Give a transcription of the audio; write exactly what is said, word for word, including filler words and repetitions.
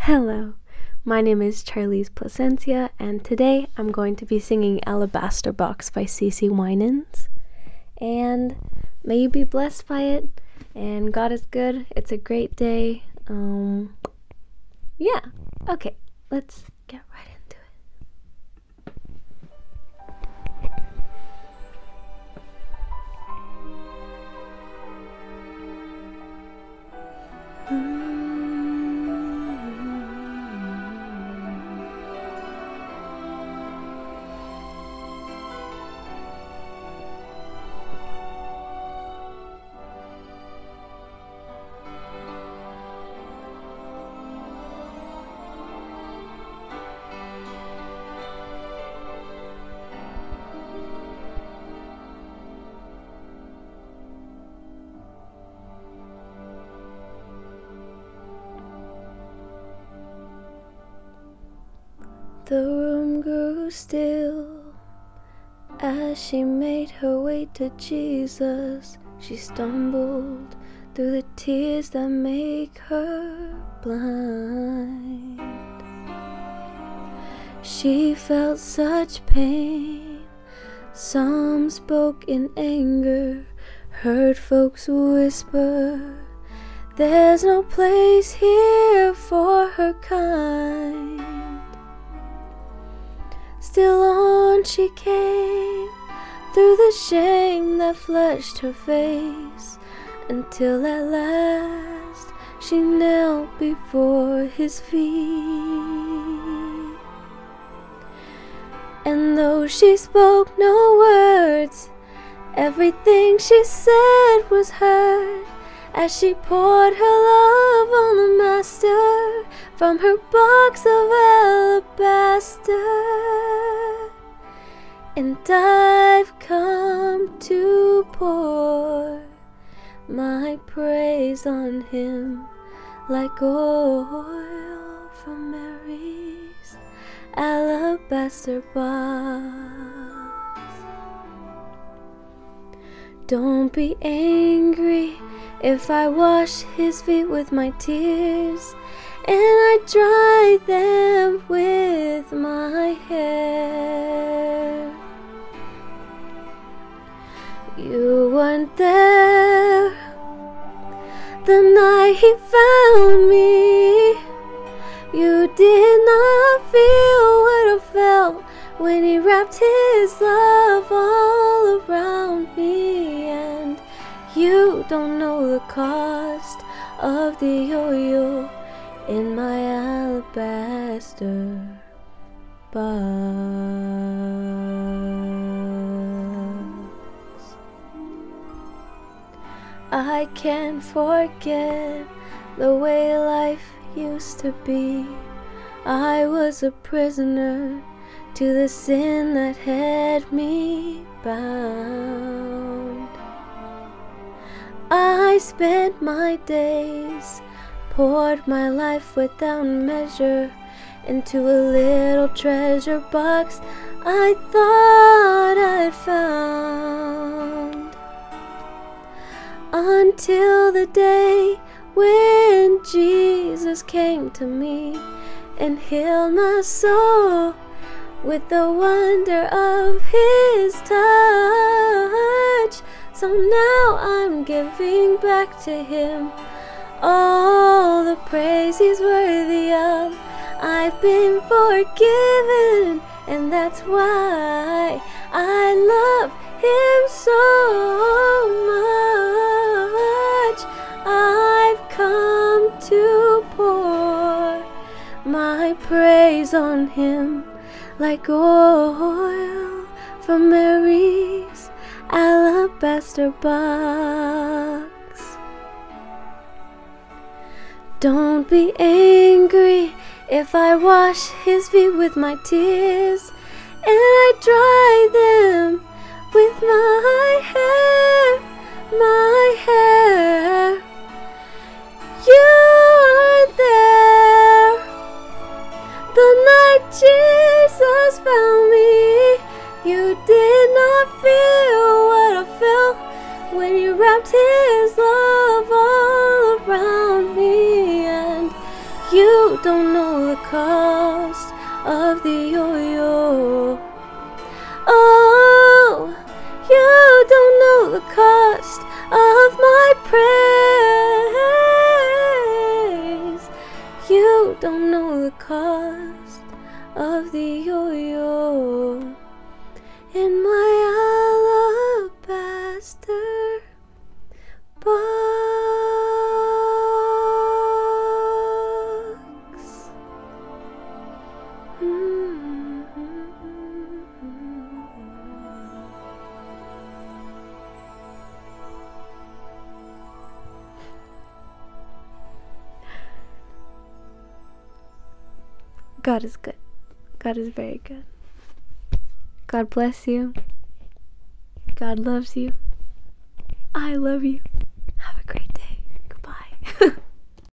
Hello, my name is Charlize Placencia, and today I'm going to be singing Alabaster Box by CeCe Winans. And may you be blessed by it, and God is good. It's a great day. Um, yeah, okay, let's get right into it. Mm. The room grew still as she made her way to Jesus. She stumbled through the tears that make her blind. She felt such pain. Some spoke in anger, heard folks whisper, "There's no place here for her kind." Still on she came, through the shame that flushed her face, until at last she knelt before his feet. And though she spoke no words, everything she said was heard, as she poured her love on the Master from her box of alabaster. And I've come to pour my praise on him like oil from Mary's alabaster box. Don't be angry if I wash his feet with my tears, and I dry them with my hair. You weren't there the night he found me. You did not feel what I felt when he wrapped his love all around me. And you don't know the cost of the oil in my alabaster box. I can't forget the way life used to be. I was a prisoner to the sin that had me bound. I spent my days, poured my life without measure into a little treasure box I thought I'd found, until the day when Jesus came to me and healed my soul with the wonder of his touch. So now I'm giving back to him all the praise he's worthy of. I've been forgiven, and that's why I love him so much. I've come to pour my praise on him like oil from Mary's alabaster box. Don't be angry if I wash his feet with my tears, and I dry them with my hair, my hair. You weren't there the night Jesus found me. You did not feel what I felt when he wrapped his love all around me. And You don't know the cost of the yo-yo. Oh, you don't know the cost of my praise. You don't know the cost of the yo-yo in my alabaster box. Mm-hmm. God is good. God is very good. God bless you. God loves you. I love you.